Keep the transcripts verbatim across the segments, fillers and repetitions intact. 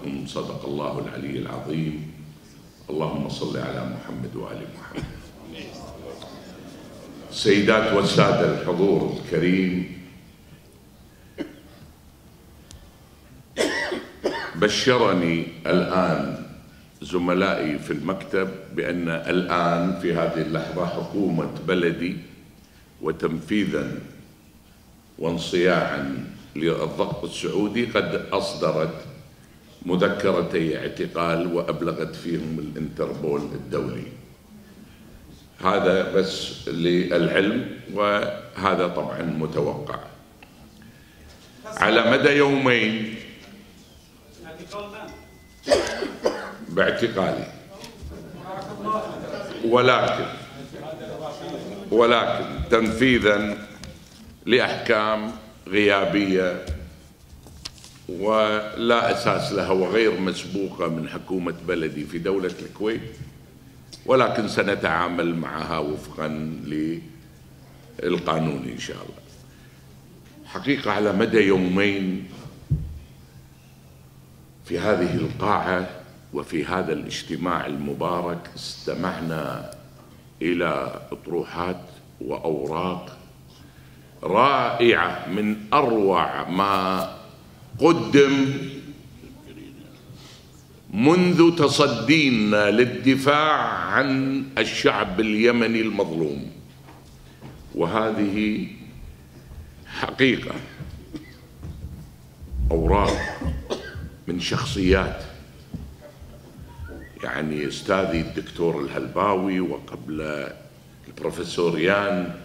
دعواكم. صدق الله العلي العظيم. اللهم صل على محمد وآل محمد. سيدات والسادة الحضور الكريم، بشرني الآن زملائي في المكتب بأن الآن في هذه اللحظة حكومة بلدي وتنفيذا وانصياعا للضغط السعودي قد أصدرت مذكرتي اعتقال وأبلغت فيهم الانتربول الدولي. هذا بس للعلم، وهذا طبعا متوقع. على مدى يومين باعتقالي، ولكن ولكن تنفيذا لأحكام غيابية ولا أساس لها وغير مسبوقة من حكومة بلدي في دولة الكويت، ولكن سنتعامل معها وفقا للقانون إن شاء الله. حقيقة على مدى يومين في هذه القاعة وفي هذا الاجتماع المبارك استمعنا إلى أطروحات وأوراق رائعة من أروع ما قدم منذ تصدينا للدفاع عن الشعب اليمني المظلوم. وهذه حقيقة أوراق من شخصيات، يعني أستاذي الدكتور الهلباوي وقبل البروفيسور يان،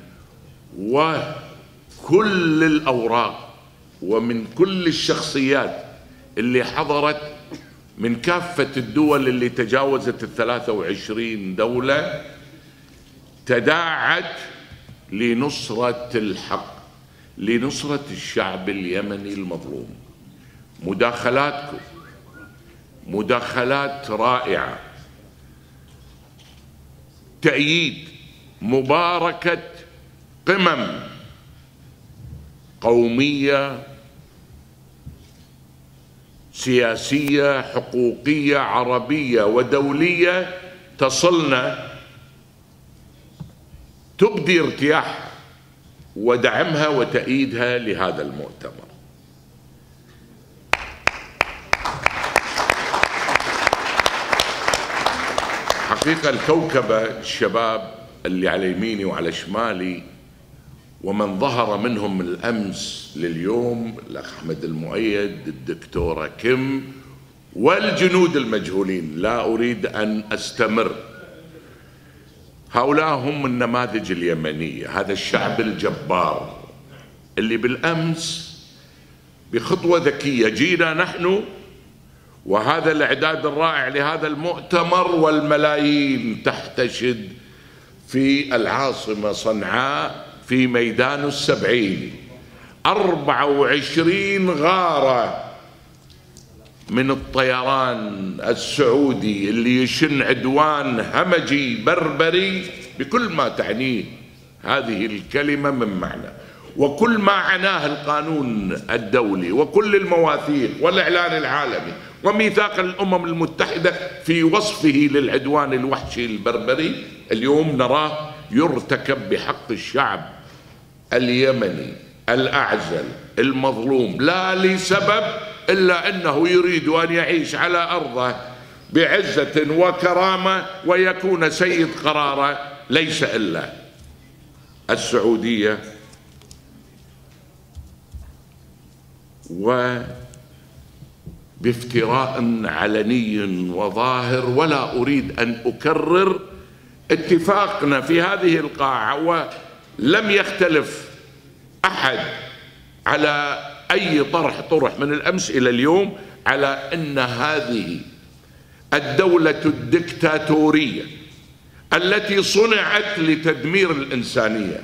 وكل الأوراق ومن كل الشخصيات اللي حضرت من كافة الدول اللي تجاوزت الثلاثة وعشرين دولة، تداعت لنصرة الحق، لنصرة الشعب اليمني المظلوم. مداخلاتكم مداخلات رائعة، تأييد مباركة قمم قومية سياسية حقوقية عربية ودولية تصلنا، تبدي ارتياحها ودعمها وتأييدها لهذا المؤتمر. حقيقة الكوكبة الشباب اللي على يميني وعلى شمالي ومن ظهر منهم من الأمس لليوم، الأخ أحمد المؤيد، الدكتورة كيم، والجنود المجهولين، لا أريد أن أستمر. هؤلاء هم النماذج اليمنية، هذا الشعب الجبار اللي بالأمس بخطوة ذكية جينا نحن وهذا الإعداد الرائع لهذا المؤتمر، والملايين تحتشد في العاصمة صنعاء في ميدان السبعين. أربعة وعشرين غارة من الطيران السعودي اللي يشن عدوان همجي بربري بكل ما تعنيه هذه الكلمة من معنى، وكل ما عناه القانون الدولي وكل المواثيق والإعلان العالمي وميثاق الأمم المتحدة في وصفه للعدوان الوحشي البربري، اليوم نراه يرتكب بحق الشعب اليمني الأعزل المظلوم، لا لسبب إلا أنه يريد أن يعيش على أرضه بعزة وكرامة ويكون سيد قراره ليس إلا السعودية. وبافتراء علني وظاهر، ولا أريد أن أكرر اتفاقنا في هذه القاعة، ولم يختلف أحد على أي طرح طرح من الأمس إلى اليوم على أن هذه الدولة الدكتاتورية التي صنعت لتدمير الإنسانية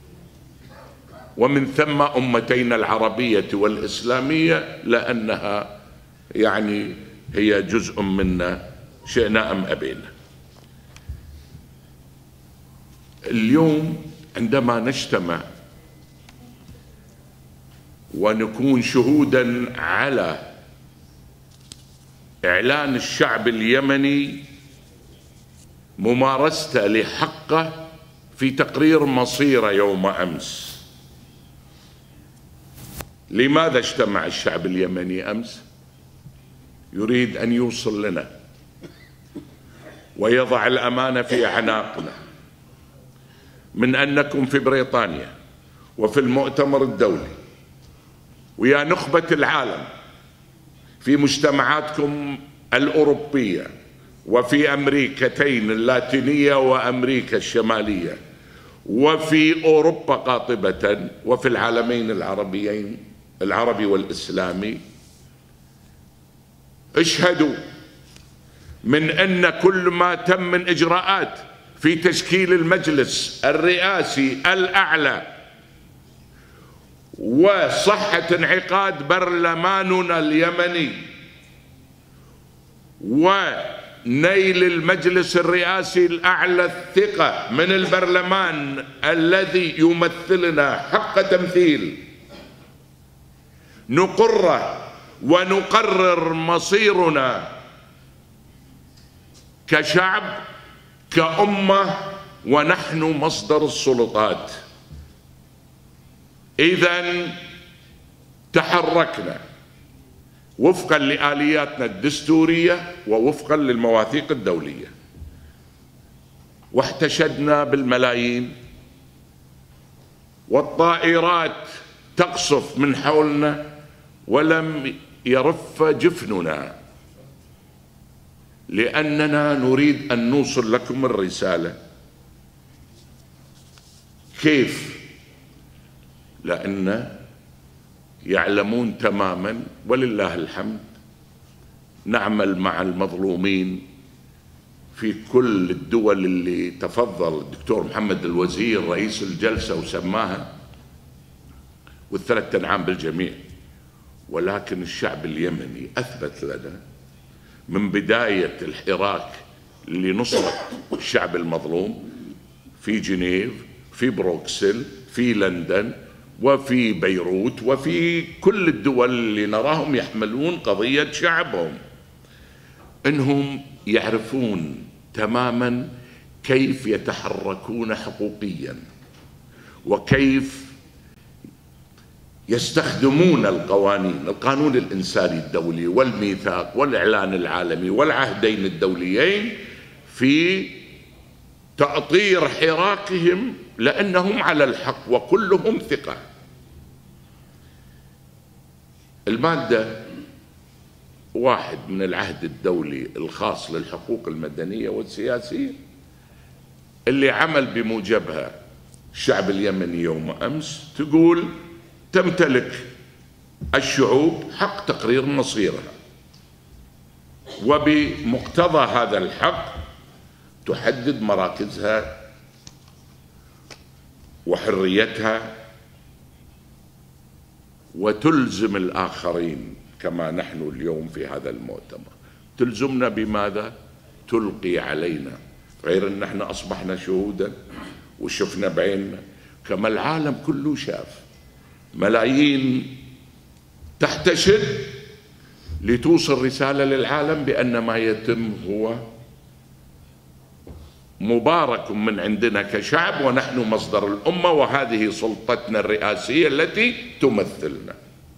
ومن ثم أمتين العربية والإسلامية، لأنها يعني هي جزء منا شئنا أم أبينا. اليوم عندما نجتمع ونكون شهودا على إعلان الشعب اليمني ممارسته لحقه في تقرير مصيره يوم أمس. لماذا اجتمع الشعب اليمني أمس؟ يريد أن يوصل لنا ويضع الأمانة في أعناقنا من أنكم في بريطانيا وفي المؤتمر الدولي ويا نخبة العالم في مجتمعاتكم الأوروبية وفي أمريكتين اللاتينية وأمريكا الشمالية وفي أوروبا قاطبة وفي العالمين العربيين العربي والإسلامي. اشهدوا من أن كل ما تم من إجراءات في تشكيل المجلس الرئاسي الأعلى وصحة انعقاد برلماننا اليمني ونيل المجلس الرئاسي الأعلى الثقة من البرلمان الذي يمثلنا حق تمثيل، نقره ونقرر مصيرنا كشعب كأمة ونحن مصدر السلطات. إذن تحركنا وفقا لآلياتنا الدستورية ووفقا للمواثيق الدولية، واحتشدنا بالملايين والطائرات تقصف من حولنا ولم يرف جفننا، لأننا نريد أن نوصل لكم الرسالة. كيف؟ لأن يعلمون تماما ولله الحمد نعمل مع المظلومين في كل الدول اللي تفضل الدكتور محمد الوزير رئيس الجلسة وسماها، والثلاث أنعام بالجميع. ولكن الشعب اليمني أثبت لنا من بداية الحراك لنصرة الشعب المظلوم في جنيف، في بروكسل، في لندن، وفي بيروت، وفي كل الدول اللي نراهم يحملون قضية شعبهم، انهم يعرفون تماما كيف يتحركون حقوقيا وكيف يستخدمون القوانين، القانون الإنساني الدولي والميثاق والإعلان العالمي والعهدين الدوليين في تأطير حراكهم، لأنهم على الحق وكلهم ثقة. المادة واحد من العهد الدولي الخاص للحقوق المدنية والسياسية اللي عمل بموجبها الشعب اليمني يوم أمس تقول تمتلك الشعوب حق تقرير مصيرها، وبمقتضى هذا الحق تحدد مراكزها وحريتها وتلزم الآخرين كما نحن اليوم في هذا المؤتمر. تلزمنا بماذا؟ تلقي علينا، غير أن احنا أصبحنا شهودا وشفنا بعيننا كما العالم كله شاف ملايين تحتشد لتوصل رسالة للعالم بأن ما يتم هو مبارك من عندنا كشعب ونحن مصدر الأمة وهذه سلطتنا الرئاسية التي تمثلنا.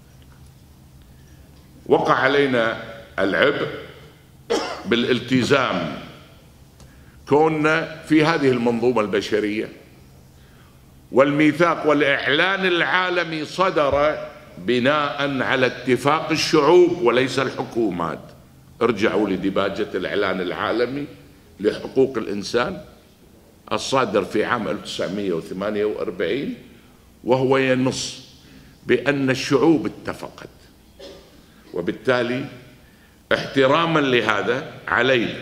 وقع علينا العبء بالالتزام كوننا في هذه المنظومة البشرية، والميثاق والإعلان العالمي صدر بناء على اتفاق الشعوب وليس الحكومات. ارجعوا لديباجة الإعلان العالمي لحقوق الإنسان الصادر في عام ألف وتسعمئة وثمانية وأربعين، وهو ينص بأن الشعوب اتفقت، وبالتالي احتراما لهذا علينا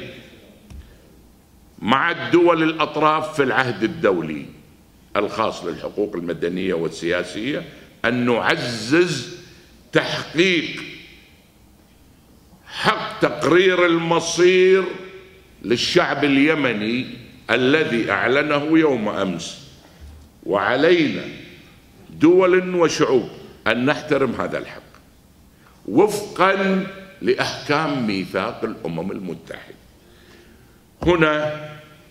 مع الدول الأطراف في العهد الدولي الخاص للحقوق المدنية والسياسية أن نعزز تحقيق حق تقرير المصير للشعب اليمني الذي أعلنه يوم أمس، وعلينا دول وشعوب أن نحترم هذا الحق وفقا لأحكام ميثاق الأمم المتحدة. هنا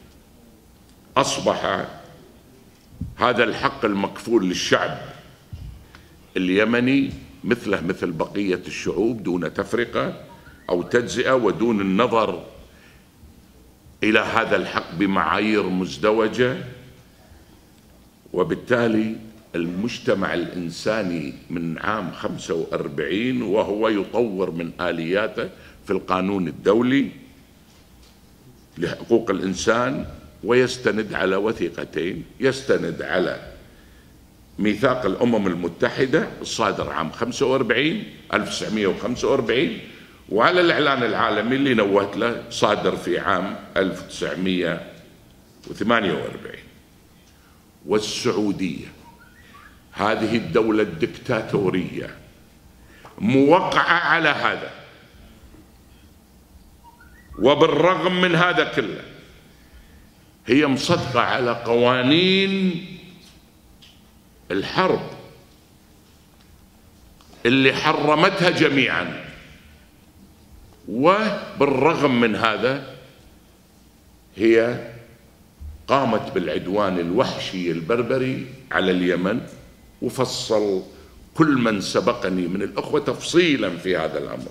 أصبح هذا الحق المكفول للشعب اليمني مثله مثل بقية الشعوب دون تفرقة أو تجزئة، ودون النظر إلى هذا الحق بمعايير مزدوجة. وبالتالي المجتمع الإنساني من عام خمسة وأربعين وهو يطور من آلياته في القانون الدولي لحقوق الإنسان، ويستند على وثيقتين، يستند على ميثاق الأمم المتحدة الصادر عام خمسة وأربعين ألف وتسعمئة وخمسة وأربعين، وعلى الإعلان العالمي اللي نوهت له صادر في عام ألف وتسعمئة وثمانية وأربعين. والسعودية هذه الدولة الدكتاتورية موقعة على هذا، وبالرغم من هذا كله هي مصدقة على قوانين الحرب اللي حرمتها جميعا. وبالرغم من هذا هي قامت بالعدوان الوحشي البربري على اليمن، وفصل كل من سبقني من الأخوة تفصيلا في هذا الأمر.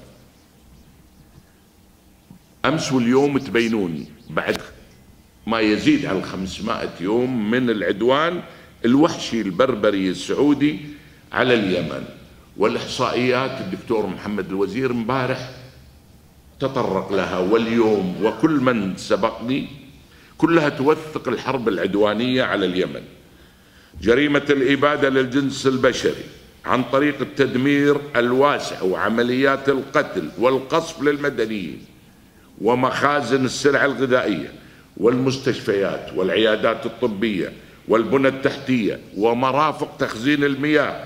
أمس واليوم تبينون بعد ما يزيد عن خمسمائة يوم من العدوان الوحشي البربري السعودي على اليمن. والإحصائيات الدكتور محمد الوزير مبارح تطرق لها، واليوم وكل من سبقني كلها توثق الحرب العدوانية على اليمن. جريمة الإبادة للجنس البشري عن طريق التدمير الواسع وعمليات القتل والقصف للمدنيين ومخازن السلع الغذائية والمستشفيات والعيادات الطبية والبنى التحتية ومرافق تخزين المياه،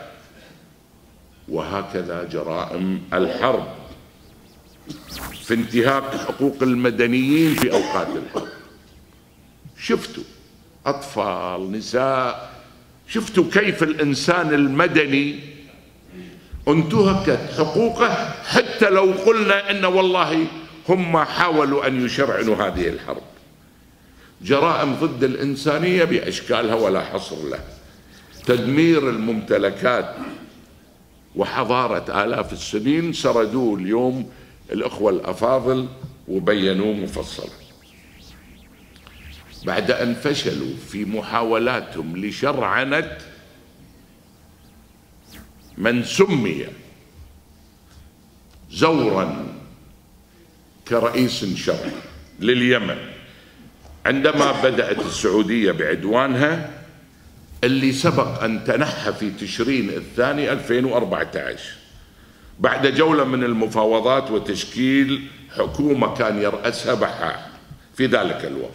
وهكذا جرائم الحرب في انتهاك حقوق المدنيين في أوقات الحرب. شفتوا أطفال، نساء، شفتوا كيف الإنسان المدني انتهكت حقوقه، حتى لو قلنا إن والله هم حاولوا أن يشرعنوا هذه الحرب. جرائم ضد الإنسانية بأشكالها ولا حصر لها، تدمير الممتلكات وحضارة آلاف السنين سردوه اليوم الأخوة الأفاضل وبينوه مفصلا. بعد أن فشلوا في محاولاتهم لشرعنة من سمي زورا كرئيس شرعي لليمن، عندما بدأت السعودية بعدوانها اللي سبق أن تنحى في تشرين الثاني ألفين وأربعة عشر بعد جولة من المفاوضات وتشكيل حكومة كان يرأسها بحاح في ذلك الوقت،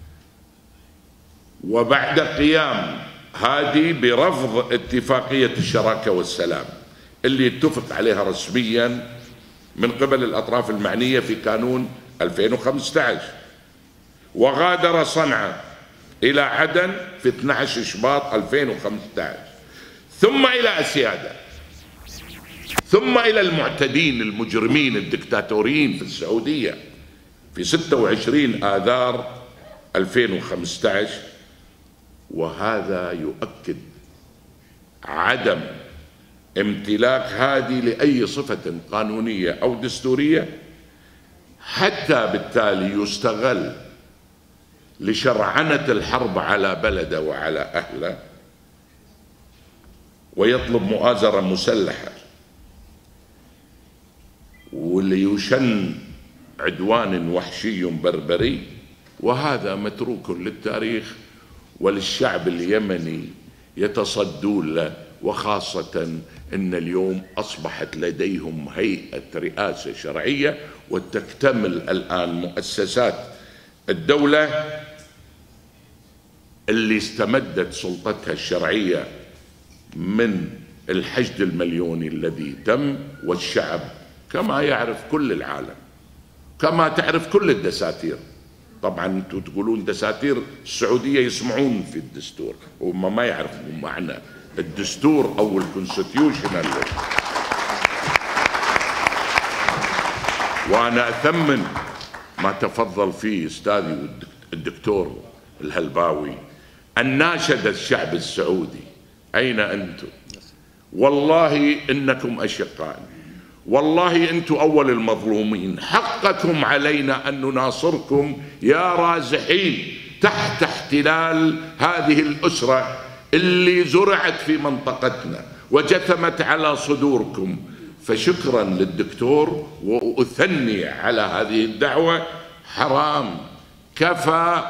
وبعد قيام هادي برفض اتفاقية الشراكة والسلام اللي اتفق عليها رسميا من قبل الأطراف المعنية في كانون ألفين وخمسة عشر، وغادر صنعاء إلى عدن في اثني عشر شباط ألفين وخمسة عشر، ثم إلى أسيادة، ثم إلى المعتدين المجرمين الدكتاتوريين في السعودية في ستة وعشرين آذار ألفين وخمسة عشر. وهذا يؤكد عدم امتلاك هادي لأي صفة قانونية أو دستورية، حتى بالتالي يستغل لشرعنة الحرب على بلده وعلى أهله، ويطلب مؤازرة مسلحة وليشن عدوان وحشي بربري. وهذا متروك للتاريخ وللشعب اليمني يتصدون له، وخاصة أن اليوم أصبحت لديهم هيئة رئاسة شرعية، وتكتمل الآن مؤسسات الدولة اللي استمدت سلطتها الشرعية من الحشد المليوني الذي تم. والشعب كما يعرف كل العالم، كما تعرف كل الدساتير، طبعا انتم تقولون دساتير السعودية يسمعون في الدستور، وهم ما يعرفوا معنى الدستور أو الكونستيوشنال. وأنا أثمن ما تفضل فيه أستاذي الدكتور الهلباوي أن ناشد الشعب السعودي. أين أنتم؟ والله إنكم أشقاء، والله أنتم أول المظلومين، حقكم علينا أن نناصركم يا رازحين تحت احتلال هذه الأسرة اللي زرعت في منطقتنا وجثمت على صدوركم. فشكرا للدكتور وأثني على هذه الدعوة. حرام، كفى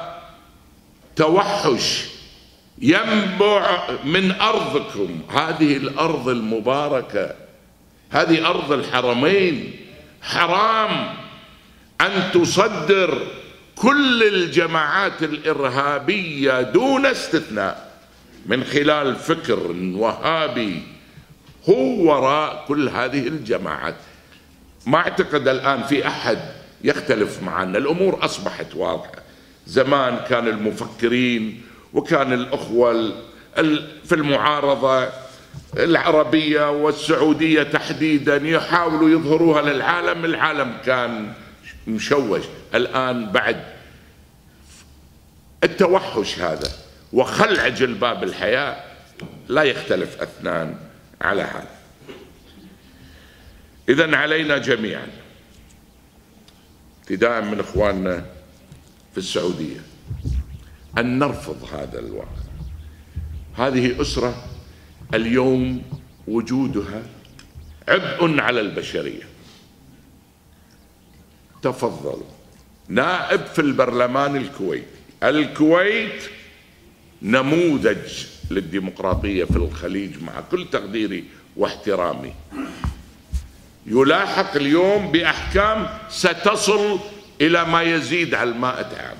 توحش ينبع من أرضكم، هذه الأرض المباركة، هذه أرض الحرمين. حرام أن تصدر كل الجماعات الإرهابية دون استثناء من خلال فكر وهابي هو وراء كل هذه الجماعات. ما أعتقد الآن في أحد يختلف معنا، الأمور أصبحت واضحة. زمان كان المفكرين وكان الأخوة في المعارضة العربية والسعودية تحديدا يحاولوا يظهروها للعالم، العالم كان مشوش. الآن بعد التوحش هذا وخلع جلباب الحياة لا يختلف اثنان على هذا. إذن علينا جميعا ابتداء من إخواننا في السعودية أن نرفض هذا الواقع. هذه أسرة اليوم وجودها عبء على البشرية. تفضل نائب في البرلمان الكويتي، الكويت نموذج للديمقراطية في الخليج مع كل تقديري واحترامي، يلاحق اليوم بأحكام ستصل إلى ما يزيد على المائة عام.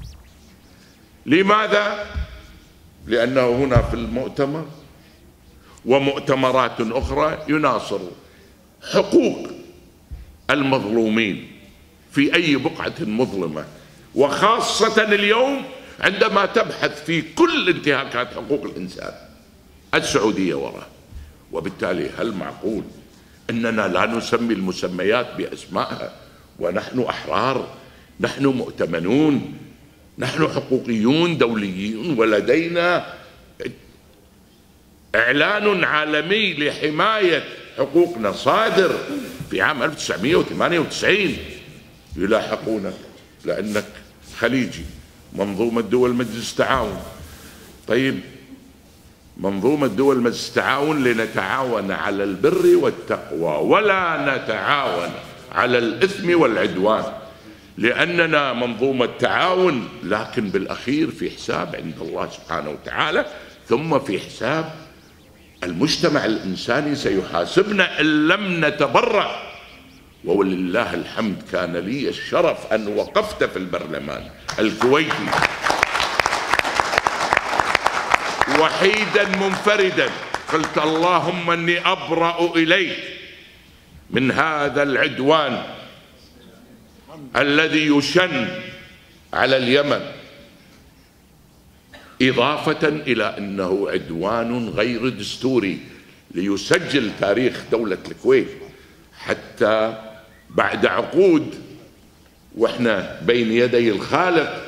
لماذا؟ لأنه هنا في المؤتمر ومؤتمرات أخرى يناصر حقوق المظلومين في أي بقعة مظلمة، وخاصة اليوم عندما تبحث في كل انتهاكات حقوق الإنسان السعودية وراء. وبالتالي هل معقول أننا لا نسمي المسميات بأسمائها ونحن أحرار، نحن مؤتمنون، نحن حقوقيون دوليون، ولدينا إعلان عالمي لحماية حقوقنا صادر في عام ألف وتسعمئة وثمانية وتسعين. يلاحقونك لأنك خليجي، منظومة دول مجلس التعاون. طيب منظومة دول مجلس التعاون لنتعاون على البر والتقوى ولا نتعاون على الإثم والعدوان، لأننا منظومة تعاون لكن بالأخير في حساب عند الله سبحانه وتعالى، ثم في حساب المجتمع الإنساني سيحاسبنا إن لم نتبرأ. ولله الحمد كان لي الشرف أن وقفت في البرلمان الكويتي وحيدا منفردا، قلت اللهم اني ابرأ اليك من هذا العدوان الذي يشن على اليمن، إضافة إلى أنه عدوان غير دستوري ليسجل تاريخ دولة الكويت حتى بعد عقود وإحنا بين يدي الخالق،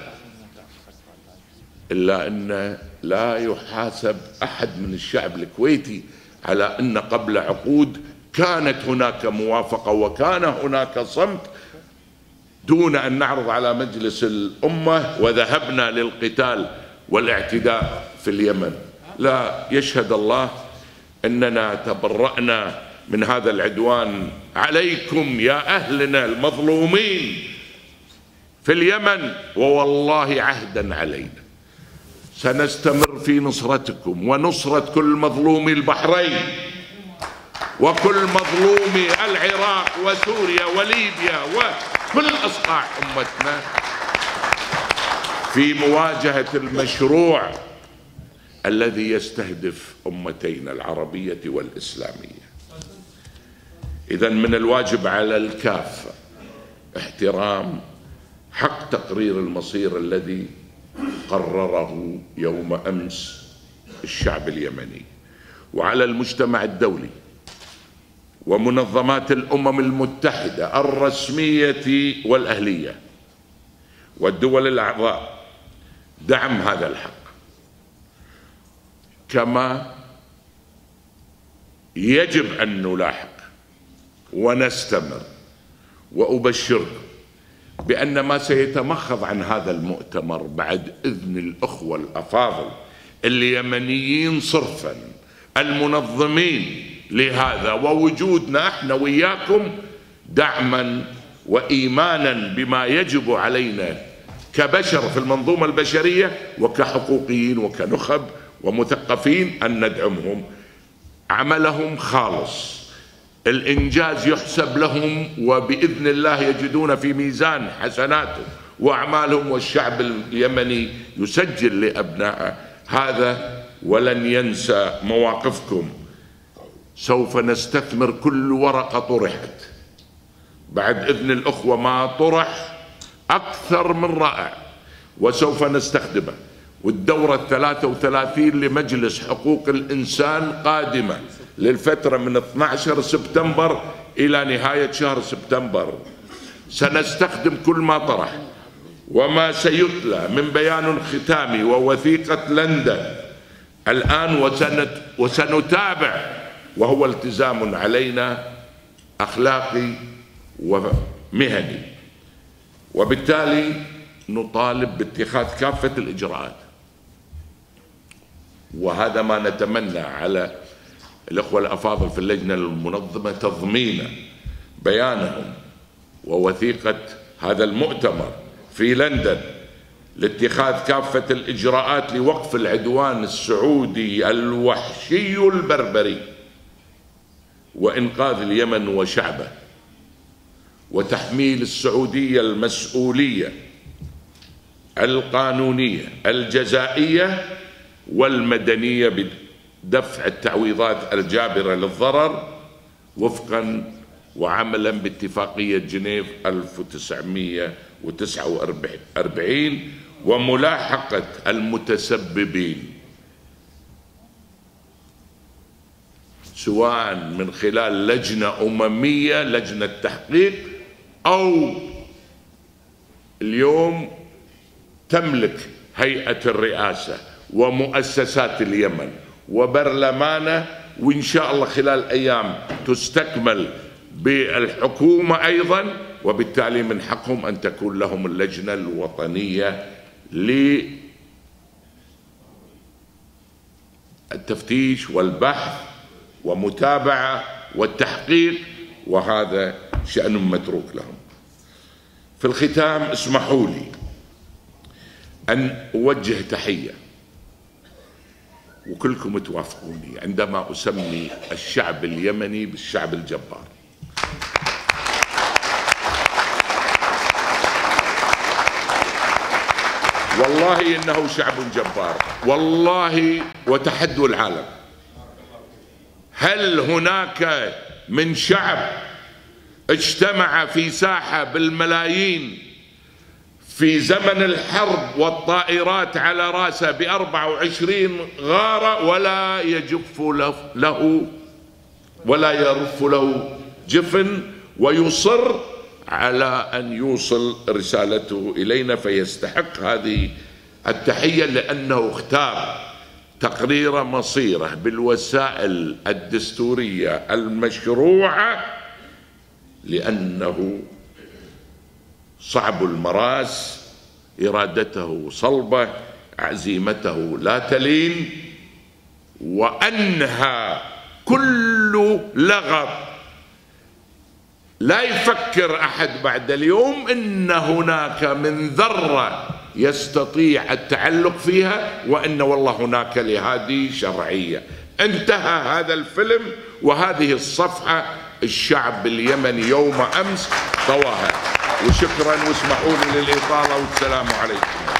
إلا أن لا يحاسب أحد من الشعب الكويتي على أن قبل عقود كانت هناك موافقة وكان هناك صمت دون أن نعرض على مجلس الأمة وذهبنا للقتال والاعتداء في اليمن. لا، يشهد الله أننا تبرأنا من هذا العدوان عليكم يا أهلنا المظلومين في اليمن، ووالله عهدا علينا سنستمر في نصرتكم ونصرة كل مظلومي البحرين وكل مظلومي العراق وسوريا وليبيا وكل أصقاع أمتنا في مواجهة المشروع الذي يستهدف أمتين العربية والإسلامية. إذن من الواجب على الكافة احترام حق تقرير المصير الذي قرره يوم أمس الشعب اليمني، وعلى المجتمع الدولي ومنظمات الأمم المتحدة الرسمية والأهلية والدول الأعضاء دعم هذا الحق، كما يجب أن نلاحق ونستمر. وأبشركم بأن ما سيتمخض عن هذا المؤتمر بعد إذن الأخوة الأفاضل اليمنيين صرفا المنظمين لهذا، ووجودنا احنا وياكم دعما وإيمانا بما يجب علينا كبشر في المنظومة البشرية وكحقوقيين وكنخب ومثقفين أن ندعمهم. عملهم خالص، الإنجاز يحسب لهم، وبإذن الله يجدون في ميزان حسناتهم وأعمالهم، والشعب اليمني يسجل لأبنائه هذا ولن ينسى مواقفكم. سوف نستثمر كل ورقة طرحت، بعد إذن الأخوة ما طرح أكثر من رائع، وسوف نستخدمه. والدورة الثلاثة وثلاثين لمجلس حقوق الإنسان قادمة للفترة من اثني عشر سبتمبر إلى نهاية شهر سبتمبر. سنستخدم كل ما طرح وما سيتلى من بيان ختامي ووثيقة لندن الآن، وسنت وسنتابع، وهو التزام علينا أخلاقي ومهني، وبالتالي نطالب باتخاذ كافة الإجراءات. وهذا ما نتمنى على الأخوة الأفاضل في اللجنة المنظمة تضمين بيانهم ووثيقة هذا المؤتمر في لندن لاتخاذ كافة الإجراءات لوقف العدوان السعودي الوحشي البربري وإنقاذ اليمن وشعبه، وتحميل السعودية المسؤولية القانونية الجزائية والمدنية بدفع التعويضات الجابرة للضرر وفقا وعملا باتفاقية جنيف ألف وتسعمئة وتسعة وأربعين وملاحقة المتسببين سواء من خلال لجنة أممية، لجنة تحقيق، أو اليوم تملك هيئة الرئاسة ومؤسسات اليمن وبرلمانه، وإن شاء الله خلال أيام تستكمل بالحكومة أيضا، وبالتالي من حقهم أن تكون لهم اللجنة الوطنية للتفتيش والبحث ومتابعة والتحقيق، وهذا شأن متروك لهم. في الختام اسمحوا لي أن أوجه تحية، وكلكم توافقوني عندما أسمي الشعب اليمني بالشعب الجبار. والله إنه شعب جبار، والله، وتحدوا العالم. هل هناك من شعب اجتمع في ساحة بالملايين في زمن الحرب والطائرات على راسه بأربع وعشرين غارة ولا يجف له ولا يرف له جفن، ويصر على أن يوصل رسالته إلينا؟ فيستحق هذه التحية لأنه اختار تقرير مصيره بالوسائل الدستورية المشروعة، لأنه صعب المراس، إرادته صلبة، عزيمته لا تلين، وأنهى كل لغط. لا يفكر أحد بعد اليوم إن هناك من ذرة يستطيع التعلق فيها، وإن والله هناك لهذه شرعية. انتهى هذا الفيلم وهذه الصفحة الشعب اليمني يوم أمس طواها. وشكرا، واسمحوا لي للإطالة، والسلام عليكم.